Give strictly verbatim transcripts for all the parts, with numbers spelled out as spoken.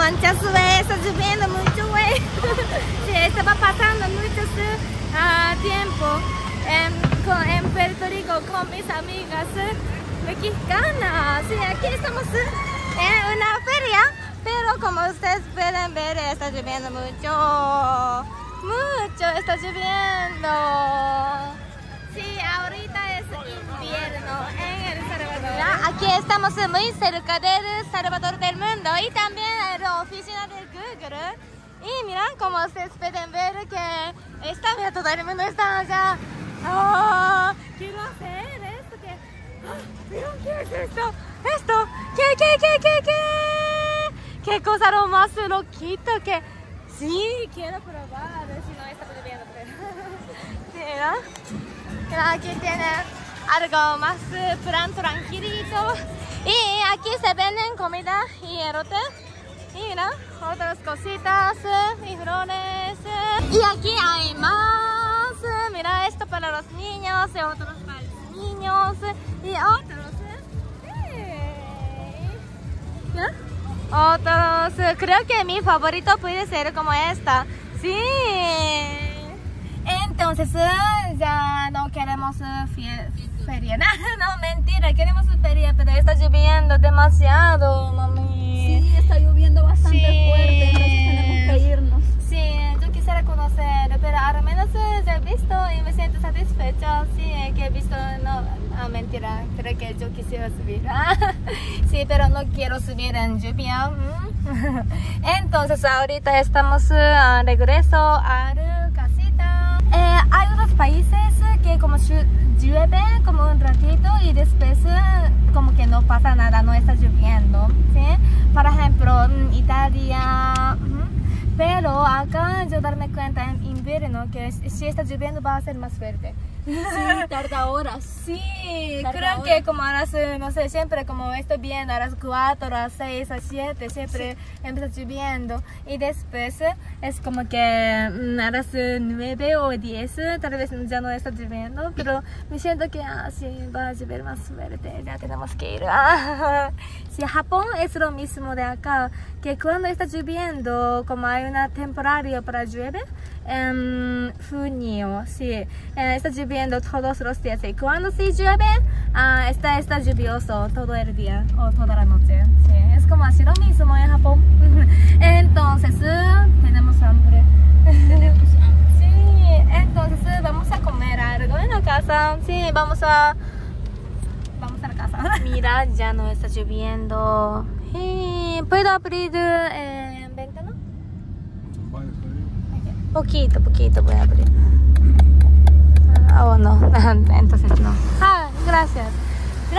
manchas, güey, está lloviendo mucho, güey. Sí, estaba pasando mucho uh, tiempo en, con, en Puerto Rico con mis amigas mexicanas. Sí, aquí estamos en una feria, pero como ustedes pueden ver, está lloviendo mucho. Mucho, está lloviendo. Sí, ahorita es invierno en El Salvador. Aquí estamos muy cerca del Salvador del mundo y también en la oficina de Google. Y miran, como ustedes pueden ver, que está, todo el mundo está allá. Oh, quiero hacer esto que... Oh, miren, ¿qué es esto? Esto, ¿qué, qué, qué, qué, qué? ¿Qué cosa lo más loquito que... Sí, quiero probar, si no está lloviendo. Mira, mira, aquí tiene algo más plan tranquilito. Y aquí se venden comida y elote. Y mira, otras cositas y flores. Y aquí hay más. Mira, esto para los niños y otros para los niños. Y otros. ¿Ya? Otros, creo que mi favorito puede ser como esta. Sí. Entonces ya no queremos feria. No, no, mentira, queremos feria, pero está lloviendo demasiado, mami. Sí, está lloviendo bastante sí. fuerte, entonces tenemos que irnos. Sí, yo quisiera conocer, pero al menos ya he visto y me siento satisfecha. Sí, que he visto, no, no mentira, creo que yo quisiera subir. Sí, pero no quiero subir en lluvia. Entonces ahorita estamos a regreso a la casita. Eh, hay otros países que como llueve como un ratito y después como que no pasa nada, no está lloviendo, ¿sí? Por ejemplo, Italia. Pero acá yo darme cuenta en invierno que si está lloviendo va a ser más fuerte. Sí, tarda horas. Sí, tarda creo horas. que como a las, no sé, siempre como estoy viendo a las cuatro, a las seis, a las siete, siempre sí. Empieza lloviendo. Y después es como que mm, a las nueve o diez tal vez ya no está lloviendo, pero me siento que ah, sí, va a llover más fuerte, ya tenemos que ir. Sí, Japón es lo mismo de acá, que cuando está lloviendo, como hay una temporada para llueve, en junio, sí, eh, está lloviendo todos los días y cuando sí llueve, uh, está, está lluvioso todo el día o toda la noche, sí, es como así lo mismo en Japón. Entonces, uh, tenemos hambre. Tenemos hambre. Sí, entonces uh, vamos a comer algo en la casa, sí, vamos a, vamos a la casa. Mira, ya no está lloviendo. Sí, ¿puedo abrir eh, ventana? Poquito, poquito voy a abrir. Oh, no, entonces no. Ah, gracias. Mira.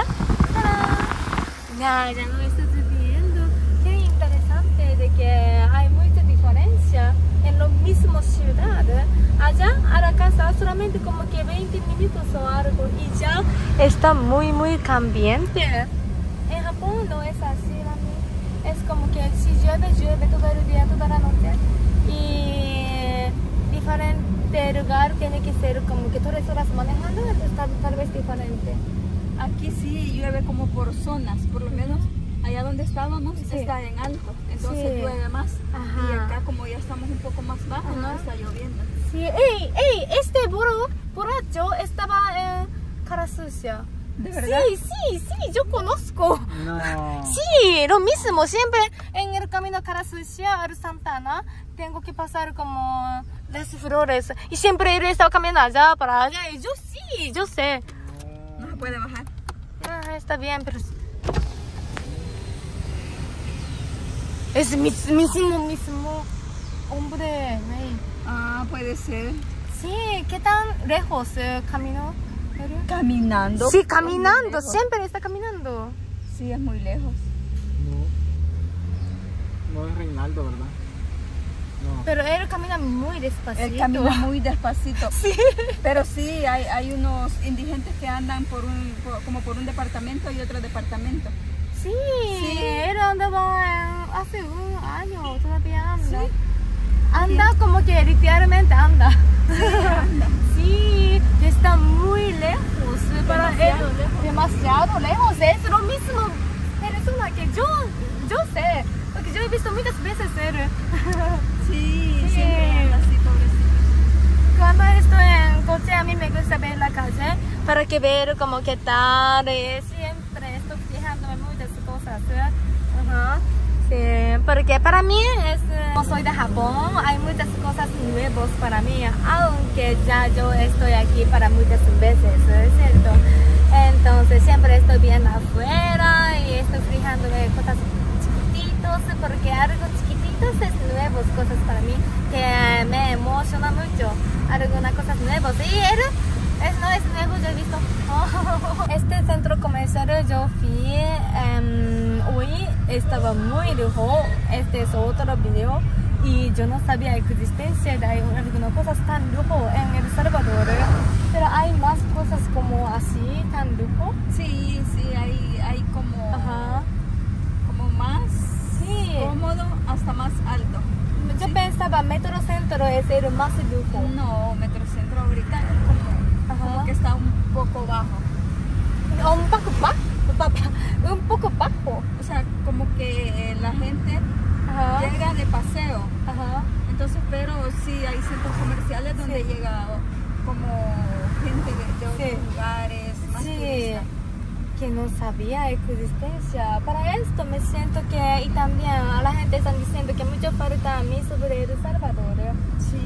Ya, ya no está lloviendo. Qué interesante de que hay mucha diferencia en la misma ciudad. Allá a la casa solamente como que veinte minutos o algo y ya está muy, muy cambiante. En Japón no es así, mami. Es como que si llueve, llueve todo el día, toda la noche. Y diferente lugar tiene que ser como que tres horas manejando, entonces tal, tal vez diferente. Aquí sí llueve como por zonas, por lo menos allá donde estábamos sí. Está en alto, entonces sí. Llueve más. Ajá. Y acá como ya estamos un poco más bajo, ajá. No está lloviendo. Sí, ey, ey, este boro, borracho estaba en cara sucia. ¿De verdad? Sí, sí, sí, yo conozco. No. Sí, lo mismo, siempre en el camino cara sucia al Santana tengo que pasar como las flores y siempre él estaba caminando allá para allá y yo sí, yo sé. No se puede bajar. Ah, está bien, pero es mismo, mismo, mismo hombre. Ah, puede ser. Sí, ¿qué tan lejos eh, caminó? Caminando. Sí, caminando, siempre está caminando. Sí, es muy lejos. No, no es Reinaldo, ¿verdad? No. Pero él camina muy despacito. Él camina muy despacito. Sí. Pero sí, hay, hay unos indigentes que andan por un, por, como por un departamento y otro departamento. Sí, sí. Él andaba en, hace un año, todavía anda. Sí. Anda sí. Como que literalmente anda. Sí, anda. Sí, está muy lejos. Para demasiado él, lejos. Demasiado lejos. Es lo mismo persona que yo, yo sé. Porque yo he visto muchas veces él. Sí, Sí. siempre anda así, pobrecito. Cuando estoy en coche a mí me gusta ver la calle para que ver como qué tal. Y siempre estoy fijándome muchas cosas. Ajá. Sí, porque para mí es, como soy de Japón, hay muchas cosas nuevas para mí, aunque ya yo estoy aquí para muchas veces, ¿es cierto? Entonces siempre estoy viendo afuera y estoy fijándome cosas chiquititos, porque algo chiquititos es nuevas cosas para mí que me emociona mucho, algunas cosas nuevas. Y él es, no es nuevo, yo he visto. Este centro comercial yo fui um, hoy, estaba muy lejos. Este es otro video y yo no sabía la existencia de algunas cosas tan lejos en El Salvador, pero hay más cosas como así, tan lejos. Sí, sí, hay, hay como, Ajá. como más Sí. cómodo hasta más alto. Yo Sí. pensaba Metrocentro es el más lujo. No, Metrocentro ahorita es como, Ajá. como que está un poco bajo. Un poco bajo, un poco bajo. O sea, como que la gente Ajá. llega de paseo. Ajá. Entonces, pero sí hay centros comerciales donde Sí. llega como gente de, de otros Sí. lugares, más Sí, turistas. que no sabía existencia. Para esto me siento que, y también a la gente están diciendo que mucho falta a mí sobre El Salvador. Sí.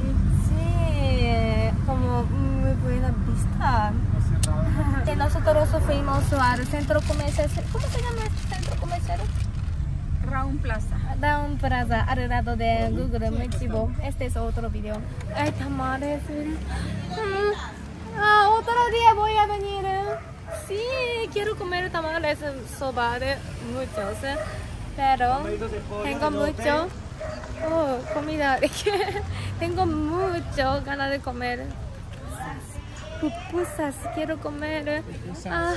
Sí, como muy buena vista. Que nosotros fuimos al centro comercial. ¿Cómo se llama este centro comercial? Raúl Plaza. Down Plaza, al lado de Google, muy chivo. Este es otro video. Ay, tamales. Mm. Ah, otro día voy a venir. Sí, quiero comer tamales soba de muchos. Pero tengo mucho. Oh, comida. Tengo mucho ganas de comer. Pupusas, quiero comer. Ah,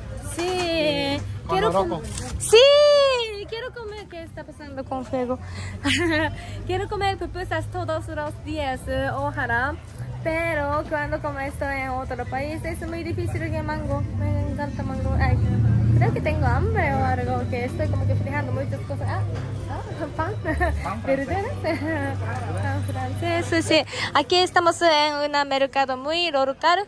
sí, quiero comer. Sí, quiero comer. ¿Qué está pasando con fuego? Quiero comer pupusas todos los días, ojalá. Pero cuando como estoy en otro país es muy difícil que mango. Me encanta mango. Ay, creo que tengo hambre o algo, que estoy como que fijando muchas cosas. Ah, ah, pan. ¿Verdad? Pan francés. Sí. Aquí estamos en un mercado muy local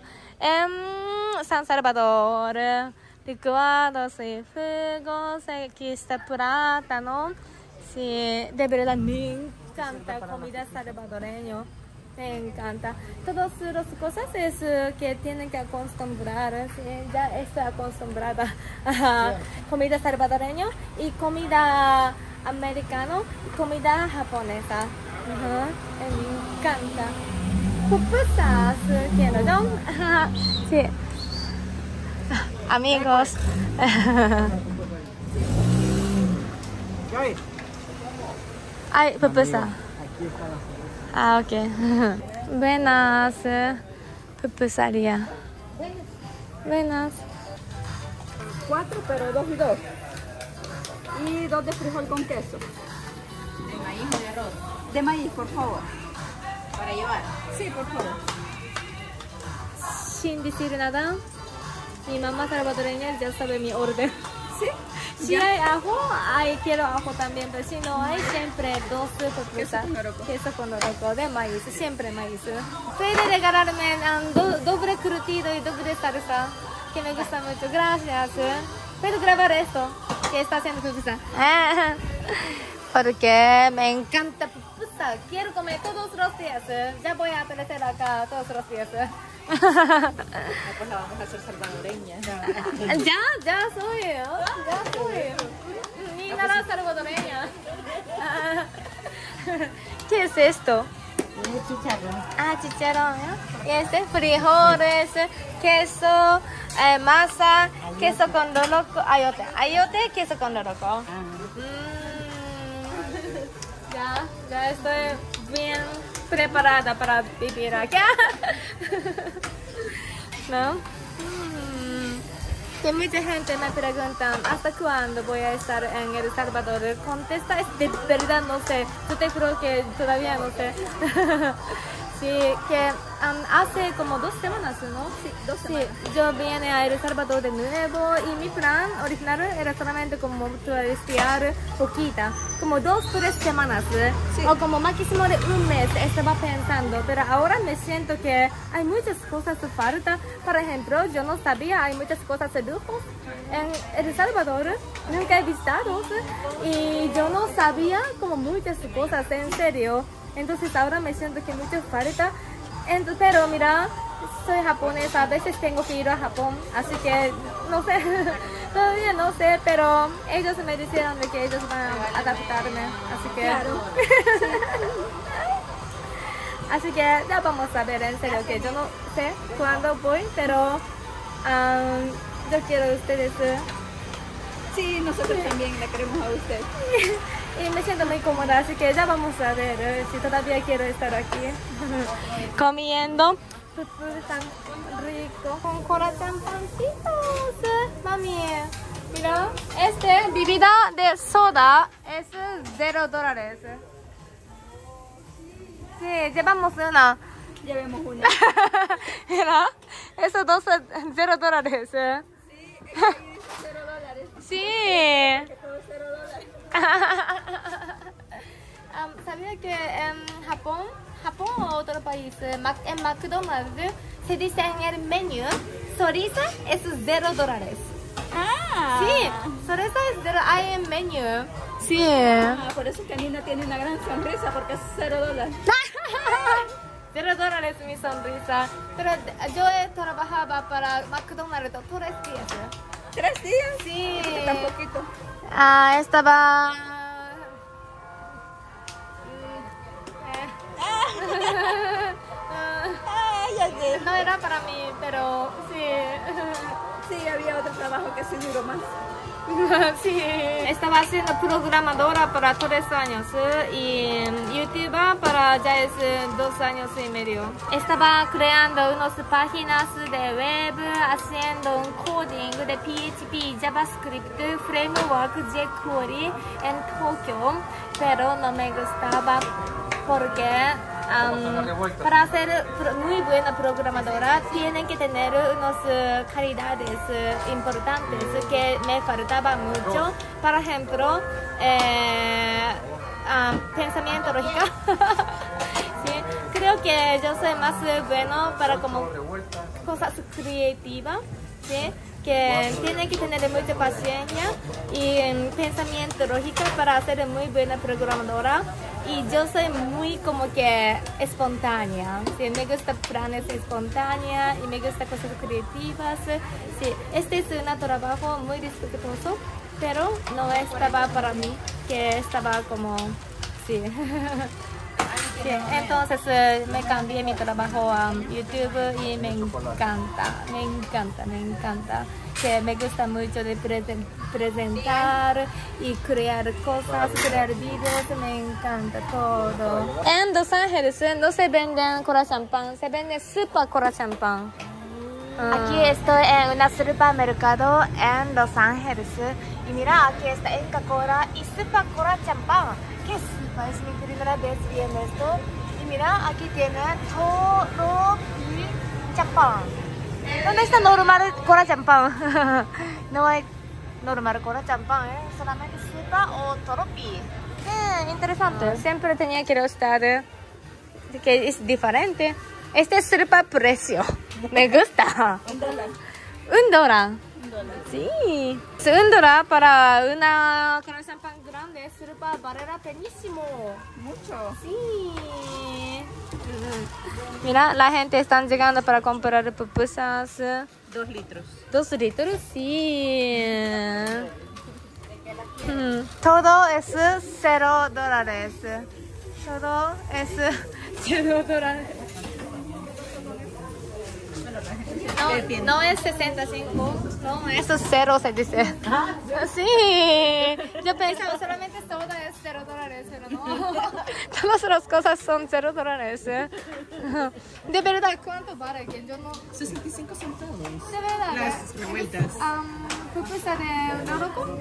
en San Salvador. Licuados y jugos. Aquí está plátano. Sí, de verdad me encanta comida salvadoreña. Me encanta. Todas las cosas es que tienen que acostumbrar. Sí, ya estoy acostumbrada a comida salvadoreña y comida americana y comida japonesa. Ajá, me encanta. Pupusas, quiero yo. Sí. Amigos. Ay, pupusa. Aquí está la cerveza. Ah, ok. Buenas. Pupusaría. Buenas. Cuatro, pero dos y dos. Y dos de frijol con queso. ¿De maíz o de arroz? De maíz, por favor. Para llevar. Sí, por favor. Sin decir nada, mi mamá salvadoreña ya sabe mi orden. ¿Sí? Si Ya. hay ajo, hay, quiero ajo también, pero si no hay, siempre dos pupusas. Queso con loroco. Queso con loroco, de maíz, siempre maíz. Puede regalarme um, do, doble curtido y doble salsa, que me gusta mucho. Gracias. Puedo grabar esto, que está haciendo pupusa. Porque me encanta pupusa. Quiero comer todos los días. Ya voy a aparecer acá todos los días. Ah, pues la vamos a hacer salvadoreña. Ya, ya soy, ¿no? Ya soy. Ni nada salvadoreña. ¿Qué es esto? Chicharrón. Ah, chicharrón, ¿no? Y este frijoles, queso, eh, masa, queso con loroco, ayote, ayote, queso con loroco. Mm, ya, ya estoy bien preparada para vivir acá. ¿No? Mm, que mucha gente me pregunta ¿hasta cuándo voy a estar en El Salvador? Contesta, es de verdad no sé. Yo te creo que todavía no sé. Sí, que um, hace como dos semanas, ¿no? Sí, dos semanas. Sí, yo vine a El Salvador de nuevo y mi plan original era solamente como turistear poquita, como dos, tres semanas Sí. o como máximo de un mes estaba pensando, pero ahora me siento que hay muchas cosas que falta. Por ejemplo, yo no sabía, hay muchas cosas de lujos en El Salvador, nunca he visitado y yo no sabía como muchas cosas, en serio. Entonces ahora me siento que mucho falta. Entonces, pero mira, soy japonesa, a veces tengo que ir a Japón, así que no sé, todavía no sé, pero ellos me dijeron de que ellos van a adaptarme, así que... Claro. Así que ya vamos a ver, en serio, que yo no sé cuándo voy, pero um, yo quiero a ustedes. Sí, nosotros también la queremos a usted. Y me siento muy cómoda, así que ya vamos a ver eh, si todavía quiero estar aquí. Comiendo pupú tan rico con corazón pancitos. Mami, mira, este bebida de soda es cero dólares. Sí, llevamos una. Llevemos una. Mira, eso dos cero dólares. Sí, es cero dólares. Sí. Que todo es cero dólares. um, ¿Sabía que en Japón, Japón o otro país, en McDonald's se dice en el menú, Sorisa es cero dólares? Ah. Sí, Sorisa es cero, hay en menú. Sí. Ah, por eso que Nina tiene una gran sonrisa, porque es cero dólares. Cero dólares mi sonrisa. Pero yo trabajaba para McDonald's tres días. ¿Tres días? Sí. Tan poquito. Ah, estaba... Ah, ya sé. No era para mí, pero sí. Sí, había otro trabajo que sí duró más. Sí. Estaba siendo programadora para tres años y youtuber para ya es dos años y medio. Estaba creando unas páginas de web, haciendo un coding de P H P, JavaScript, framework jQuery en Tokio, pero no me gustaba porque um, para ser muy buena programadora tienen que tener unas uh, calidades uh, importantes que me faltaba mucho. Por ejemplo, eh, um, pensamiento lógico. Sí, creo que yo soy más bueno para como cosas creativas, ¿sí? Que tiene que tener mucha paciencia y um, pensamiento lógico para ser muy buena programadora. Y yo soy muy como que espontánea, ¿sí? Me gusta planes espontáneas y me gusta cosas creativas. Sí, este es un trabajo muy respetuoso, pero no estaba para mí, que estaba como, sí. Sí, entonces eh, me cambié mi trabajo a YouTube y me encanta, me encanta, me encanta. Que me gusta mucho de presen presentar y crear cosas, crear videos, me encanta todo. En Los Ángeles no se venden cola champán, se vende super cola champán. Aquí estoy en un supermercado en Los Ángeles y mira, aquí está Coca-Cola y super cola champán. ¿Qué super? Es mi primera vez viendo esto. Y mira, aquí tiene todo y champán. ¿Dónde está normal cola champán? No hay normal cola champán, ¿eh? Solamente super o toropi. Eh, interesante. Siempre tenía que estar que es diferente. Este es super precio. Me gusta. Un dólar. Un dólar. Un dólar. Sí. Un dólar para una cola champán grande. Super barrera pequeñísimo. Mucho. Sí. Mira, la gente está llegando para comprar pupusas. Dos litros. Dos litros, sí. Hmm. Todo es cero dólares. Todo es cero dólares. No, no es sesenta y cinco, no, eso es cero se dice. Sí, yo pensaba solamente soda es cero dólares, pero no. Todas las cosas son cero dólares. De verdad, ¿cuánto vale? Que yo no... sesenta y cinco centavos. De verdad. Las revueltas. Um, ¿Pupusa de loroco?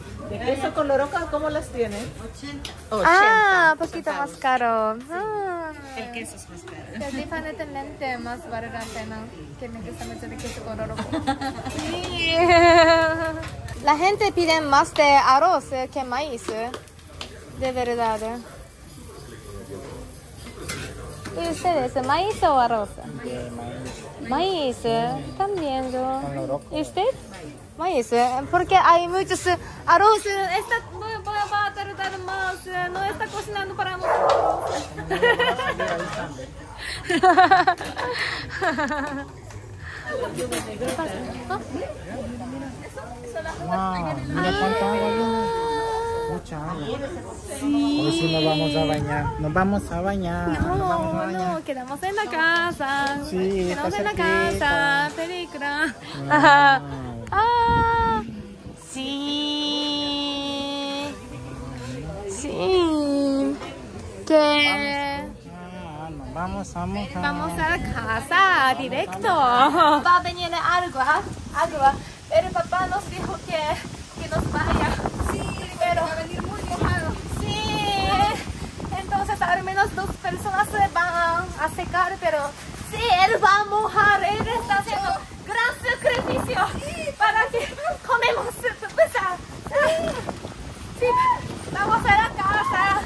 ¿Eso con loroca cómo las tienen? ochenta. Ah, un poquito más caro. Ah. El queso es más caro. Definitivamente más vale la pena que me gusta mucho de queso con oro. Sí. La gente pide más de arroz que maíz, de verdad. ¿Y ustedes, maíz o arroz? De maíz. Maíz, también yo. Con loroco. ¿Y usted? Maíz, porque hay muchos arroz. Esta va, va a tardar más, no está cocinando para nosotros. Wow, mira cuánta agua viene. Mucha agua. Sí. Hoy sí nos vamos a bañar. Nos vamos a bañar. nos vamos a No, bañar. no, quedamos en la casa. Sí, quedamos está en la cerquita. casa, película. Wow. Ajá. Ah, sí. Sí. Que Ah, nos vamos a mojar. vamos a la casa directo. Va a venir agua, agua. Pero papá nos dijo que, que nos vaya. Sí, pero va a venir muy mojado. Sí. Entonces al menos dos personas se van a secar, pero sí, él va a mojar. Él está haciendo gran sacrificio para que comemos pizza. Sí, vamos a la casa.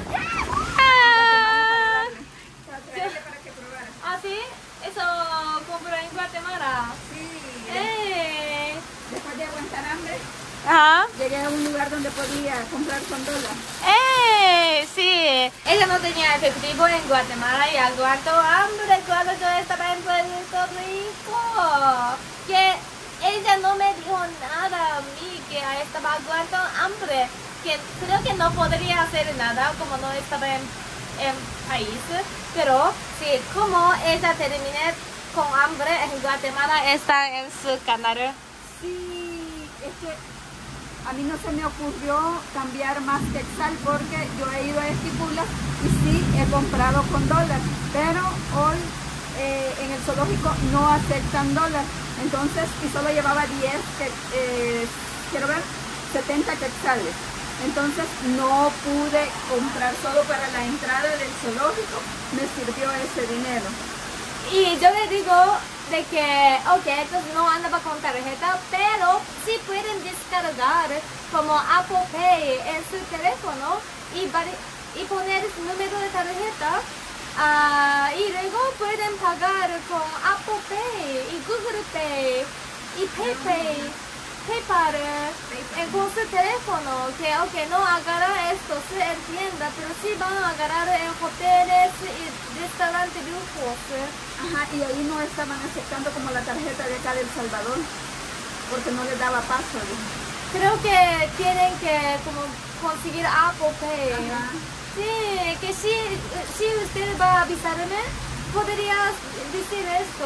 Ah, ¿Ah, sí? Eso compró en Guatemala. Sí. ¡Eh! Después de aguantar hambre, Ajá. llegué a un lugar donde podía comprar con dólar. ¡Eh! Sí. Ella no tenía efectivo en Guatemala y aguantó hambre cuando yo estaba en Puerto Rico. Que ella no me dijo nada a mí, que estaba aguantando hambre. Que creo que no podría hacer nada como no estaba en, en país. Pero sí, como ella terminé con hambre en Guatemala, está en su canal. Sí, es que a mí no se me ocurrió cambiar más quetzal porque yo he ido a Esquipulas y sí he comprado con dólar, pero hoy eh, en el zoológico no aceptan dólar, entonces y solo llevaba diez, que, eh, quiero ver, setenta quetzales. Entonces no pude comprar, solo para la entrada del zoológico me sirvió ese dinero. Y yo le digo de que, ok, entonces no andaba con tarjeta, pero sí pueden descargar como Apple Pay en su teléfono y, y poner su número de tarjeta. Uh, y luego pueden pagar con Apple Pay y Google Pay y PayPay. PayPal eh, con su teléfono, que ok, no agarra esto, se entienda, pero sí van a agarrar en hoteles y restaurantes lujosos. Ajá, y ahí no estaban aceptando como la tarjeta de acá del Salvador, porque no les daba paso. ¿no? Creo que tienen que como conseguir Apple Pay. Ajá. Sí, que si, si usted va a avisarme, podría decir esto.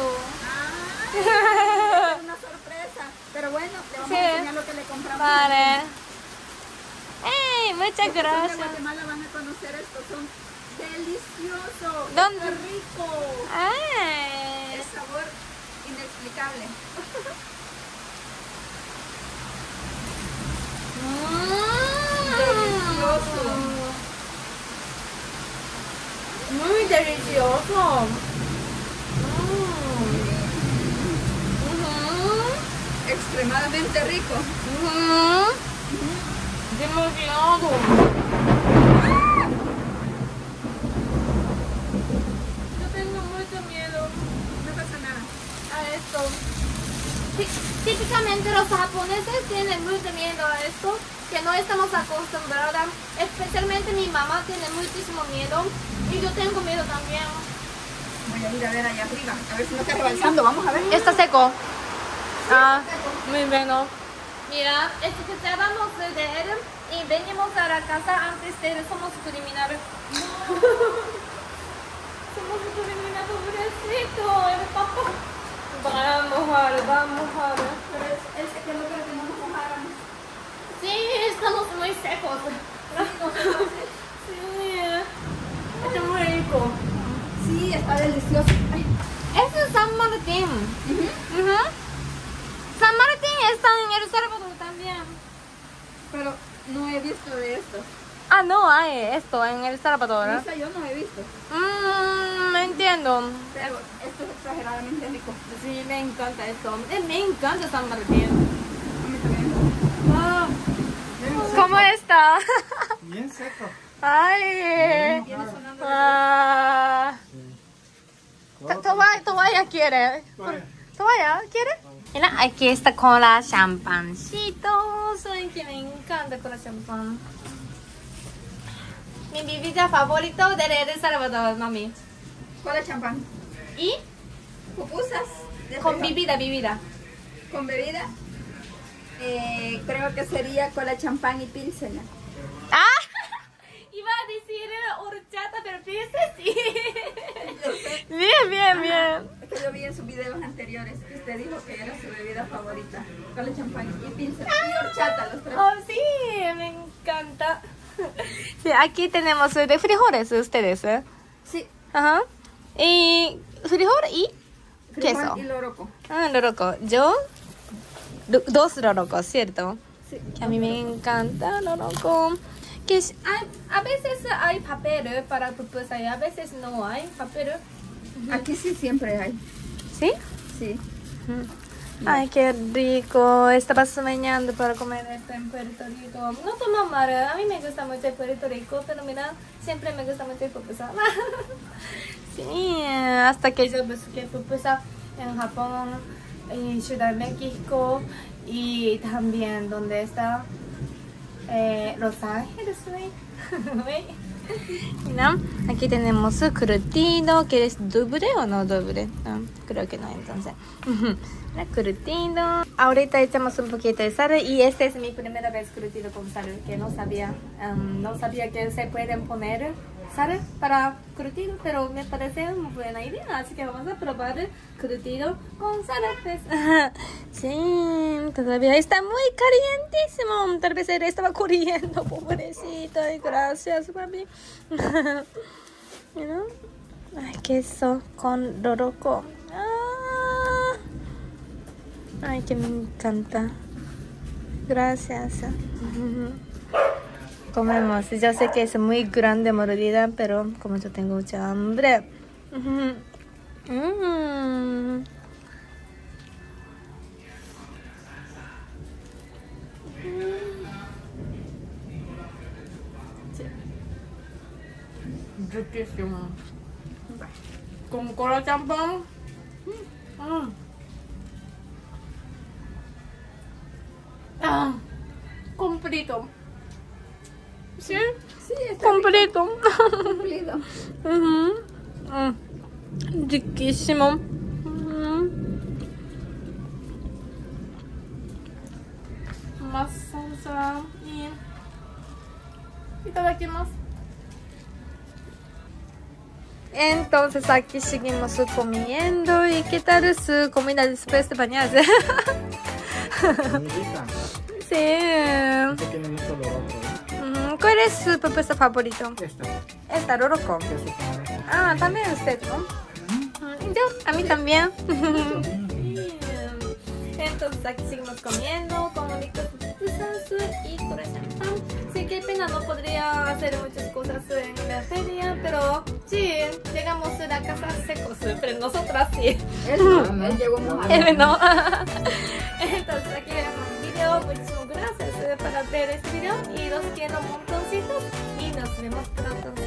Ah, es una sorpresa. Pero bueno, le vamos Sí. a enseñar lo que le compramos. Vale. ¡Ey! Muchas Estos son de gracias. Guatemala, van a conocer esto, son deliciosos. ¿Dónde? Está rico. ¡Ay! El sabor inexplicable. Delicioso. Muy delicioso. Mm. Ujú. Extremadamente rico. Ujú. Demasiado. Yo tengo mucho miedo No pasa nada. a esto. Tí- Típicamente los japoneses tienen mucho miedo a esto, que no estamos acostumbrados. Especialmente mi mamá tiene muchísimo miedo y yo tengo miedo también. Voy a ir a ver allá arriba, a ver si no está rebalsando. Vamos a ver. Está seco. Ah, muy bueno. Mira, escuchábamos de él y venimos a la casa antes de él. Somos criminales. Somos criminales, pobrecito. El papá. Vamos a mojar, vamos a mojar. Pero es, es que no creo que no nos mojáramos. Sí, estamos muy secos. Sí, está muy rico. Sí, está delicioso. Ay. Este es San Martín. Ujú. San Martín está en El Salvador también. Pero no he visto de estos. Ah, no hay esto en El Salvador. No sé, yo no he visto. Mmm, me entiendo. Pero esto es exageradamente rico. Sí, me encanta esto. Eh, Me encanta San Martín. A mí también. Ah, ¿cómo está? Bien seco. Ay. Viene sonando. Ah. To- Toalla, toalla quiere. Toalla. Toalla, ¿quiere? Mira, aquí está con la champancitos. Ay, que me encanta con la champán. Mi bebida favorito de El Salvador, mami. ¿Cuál es champán? ¿Y? Pupusas. de Con frijol. bebida, bebida. Con bebida. Eh, creo que sería cola champán y pilsener. ¡Ah! Iba a decir horchata, pero fíjese, sí. Bien, bien, bien. Es que yo vi en sus videos anteriores que usted dijo que era su bebida favorita. Cola champán y pilsener. Y horchata, los tres. Oh, sí, me encanta. Sí, aquí tenemos eh, de frijoles ustedes, ¿eh? Sí. Ajá. Y frijol y Frijol queso. y loroco. Ah, loroco. Yo, do- dos lorocos, ¿cierto? Sí. Que a mí me encanta loroco. Que es- hay- a veces hay papel para pupusa y a veces no hay papel. Aquí sí siempre hay. ¿Sí? Sí. Ay, qué rico. Estaba soñando para comer esto en Puerto Rico. No tomo mal. A mí me gusta mucho Puerto Rico, pero mira, siempre me gusta mucho pupusa. Sí, hasta que yo busqué pupusa en Japón, y Ciudad de México y también donde está eh, Los Ángeles. ¿Ve? Mira, aquí tenemos curtido. ¿Quieres doble o no doble? No, creo que no, entonces. La curtido. Ahorita echamos un poquito de sal y esta es mi primera vez curtido con sal, que no sabía, um, no sabía que se pueden poner sal para curtido, pero me parece una buena idea, así que vamos a probar curtido con sal. Pues. Sí, todavía está muy calientísimo. Tal vez él estaba corriendo, pobrecito. Ay, gracias, papi. Mira. Ay, queso con loroco. Ah. Ay, que me encanta. Gracias. Comemos. Yo sé que es muy grande mordida, pero como yo tengo mucha hambre. Mm. Riquísimo. Con cola champán. Mm. Ah, completo. ¿Sí? Sí, está Completo. cumplido. Ujú. Mm. Riquísimo. Mm. Más salsa y itadakimasu. Entonces aquí seguimos comiendo. ¿Y qué tal su comida después de bañarse? Muy rica. Sí. Este tiene mucho loroco. Mm, ¿Cuál es su pupusa favorito? Esta. Esta, loroco. Queso con leche. Ah, también usted, ¿no? Mm, Yo, a mí también. Entonces aquí seguimos comiendo con ricas pupusas y con el champán. Sí, qué pena, no podría hacer muchas cosas en la feria, pero sí, llegamos a la casa secos, pero nosotras sí. Él no, él llegó mojado. Él no. Entonces aquí vemos el video. Muchísimas gracias por ver este video y los quiero un montoncito y nos vemos pronto.